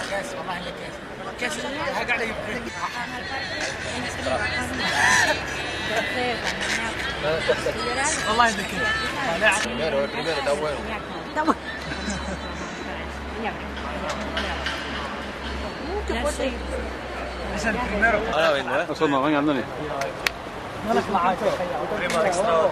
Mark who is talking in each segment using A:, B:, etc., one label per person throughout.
A: كاس والله هي كاس قاعد يبكي والله يذكر
B: primero está bueno.
A: Es el primero.
B: Ahora venga,
C: Osoma, venga, Andoni.
A: No las معاك primo extra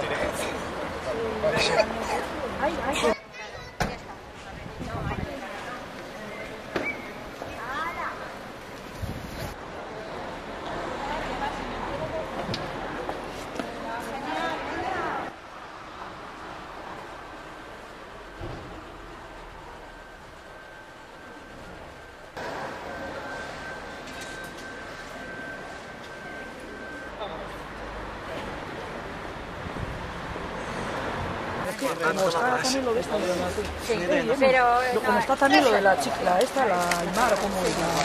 A: Como está también lo de esta, sí, pero como está también lo de la chica, esta, la Aymara, como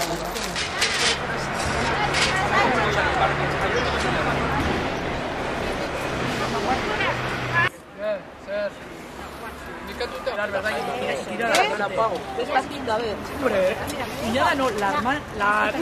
A: la verdad que tirar la pago. Es linda, a ver. Hombre, cuñada no, la hermana, la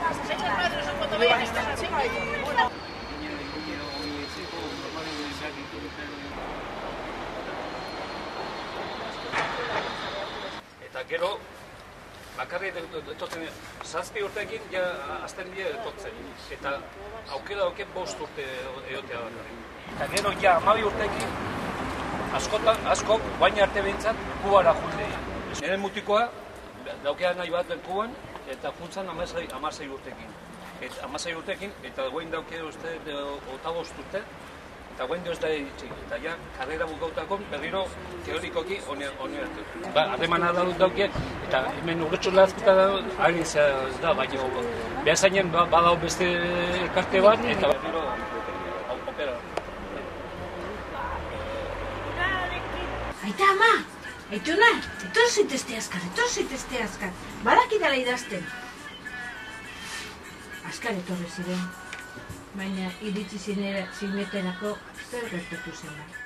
C: Eta gero, bakarri etortzen, 7 urteekin ja azten dira etortzen. Eta aukera dauke 5 urte egotea bakarrik. Eta gero ja 12 urteekin, askok, guain arte behintzat, Kubara junde. Nire mutikoa, daukea nahi bat Kuban, eta juntzan 16 urteekin. 16 urteekin, eta guain daukea uste 25 urte, eta guain ez da itxik. Eta ja, karrera bukautako berriro teorikoki oneratu. Harremana dauke, eta hemen urretxo lazkuta da, ari da, baina behar zainen badao beste elkarte bat, eta berriro opera.
D: Aita, ama! Aitona, etor zaitezte azkar, badakidala idazten. Azkar etorri ziren, baina iritsi zineterako zer gertatu zen da.